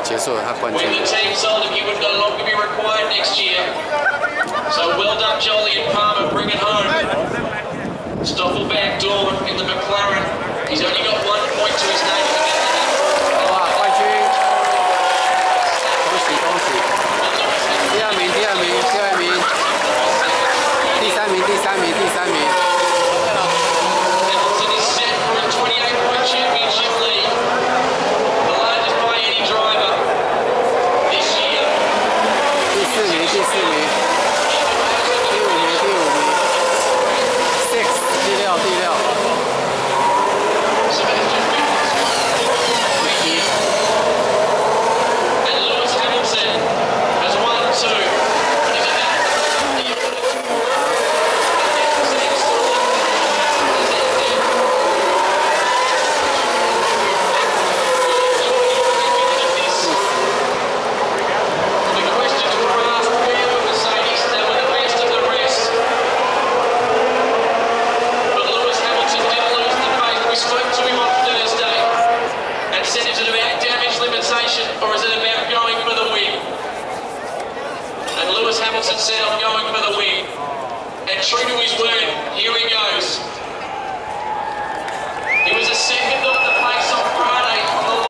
结束了他冠军。 When the team told him he would no longer be required next year. So well done, Jolyon Palmer, bring it home. Stoffel back door in the McLaren. He's only got 1 point to his name. 哇，冠军！恭喜恭喜！第二名，第二名，第二名，第三名，第三名，第三名。 Hamilton is set for a 28-point championship lead. The largest by any driver this year. 第四名，第四名，第五名，第五名 ，six， 第六，第六。 And Lewis Hamilton has won 2. Or is it about going for the win? And Lewis Hamilton said, I'm going for the win. And true to